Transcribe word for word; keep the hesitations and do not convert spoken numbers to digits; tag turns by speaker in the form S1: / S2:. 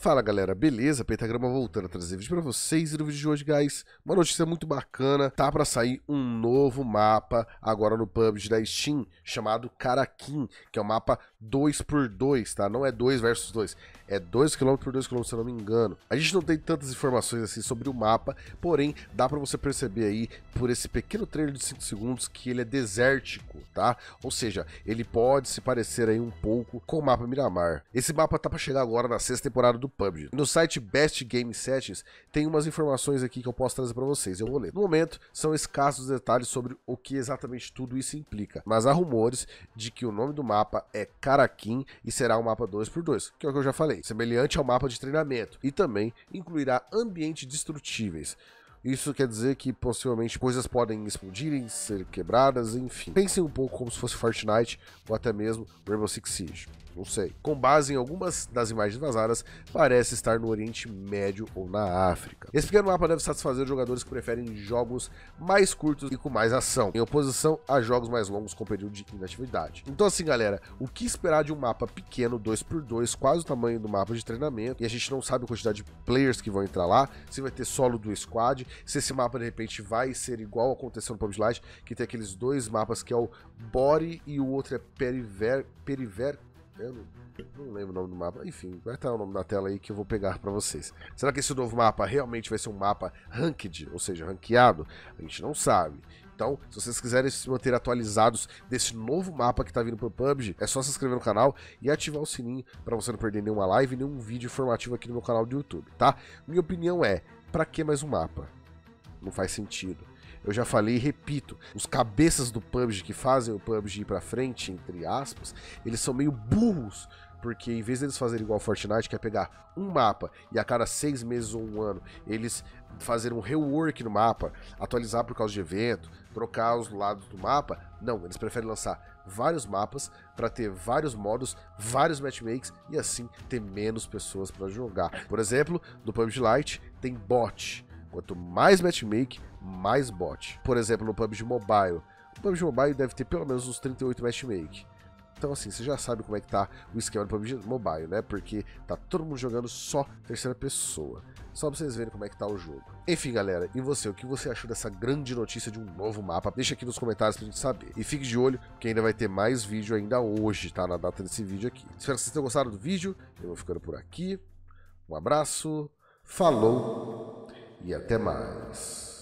S1: Fala galera, beleza? Pentagrama voltando a trazer vídeo pra vocês e no vídeo de hoje, guys, uma notícia muito bacana, tá pra sair um novo mapa agora no P U B G da Steam, chamado Karakin, que é um mapa dois por dois, tá? Não é dois versus dois, é dois quilômetros por dois quilômetros, se eu não me engano. A gente não tem tantas informações assim sobre o mapa, porém, dá pra você perceber aí, por esse pequeno trailer de cinco segundos, que ele é desértico, tá? Ou seja, ele pode se parecer aí um pouco com o mapa Miramar. Esse mapa tá pra chegar agora na sexta temporada do P U B G. No site Best Game Settings tem umas informações aqui que eu posso trazer para vocês, eu vou ler. No momento, são escassos detalhes sobre o que exatamente tudo isso implica, mas há rumores de que o nome do mapa é Karakin e será um mapa dois por dois, que é o que eu já falei, semelhante ao mapa de treinamento, e também incluirá ambientes destrutíveis. Isso quer dizer que possivelmente coisas podem explodirem, ser quebradas, enfim. Pensem um pouco como se fosse Fortnite ou até mesmo Rainbow Six Siege. Não sei. Com base em algumas das imagens vazadas, parece estar no Oriente Médio ou na África. Esse pequeno mapa deve satisfazer os jogadores que preferem jogos mais curtos e com mais ação, em oposição a jogos mais longos com período de inatividade. Então assim, galera, o que esperar de um mapa pequeno, dois por dois, quase o tamanho do mapa de treinamento, e a gente não sabe a quantidade de players que vão entrar lá, se vai ter solo do squad, se esse mapa de repente vai ser igual aconteceu no P U B G Lite, que tem aqueles dois mapas que é o Body e o outro é Periver... Periver... Eu não, não lembro o nome do mapa. Enfim, vai estar o nome na tela aí que eu vou pegar pra vocês. Será que esse novo mapa realmente vai ser um mapa ranked, ou seja, ranqueado? A gente não sabe. Então, se vocês quiserem se manter atualizados desse novo mapa que tá vindo pro P U B G, é só se inscrever no canal e ativar o sininho pra você não perder nenhuma live, nenhum vídeo informativo aqui no meu canal do YouTube, tá? Minha opinião é, pra que mais um mapa? Não faz sentido. Eu já falei e repito, os cabeças do P U B G que fazem o P U B G ir pra frente, entre aspas, eles são meio burros, porque em vez deles fazerem igual Fortnite, que é pegar um mapa e a cada seis meses ou um ano eles fazerem um rework no mapa, atualizar por causa de evento, trocar os lados do mapa, não, eles preferem lançar vários mapas para ter vários modos, vários matchmakes e assim ter menos pessoas para jogar. Por exemplo, no P U B G Lite tem bot. Quanto mais matchmake, mais bot. Por exemplo, no P U B G Mobile. O P U B G Mobile deve ter pelo menos uns trinta e oito matchmake. Então assim, você já sabe como é que tá o esquema do P U B G Mobile, né? Porque tá todo mundo jogando só terceira pessoa. Só pra vocês verem como é que tá o jogo. Enfim, galera, e você? O que você achou dessa grande notícia de um novo mapa? Deixa aqui nos comentários pra gente saber. E fique de olho, que ainda vai ter mais vídeo ainda hoje, tá? Na data desse vídeo aqui. Espero que vocês tenham gostado do vídeo. Eu vou ficando por aqui. Um abraço. Falou. E até mais.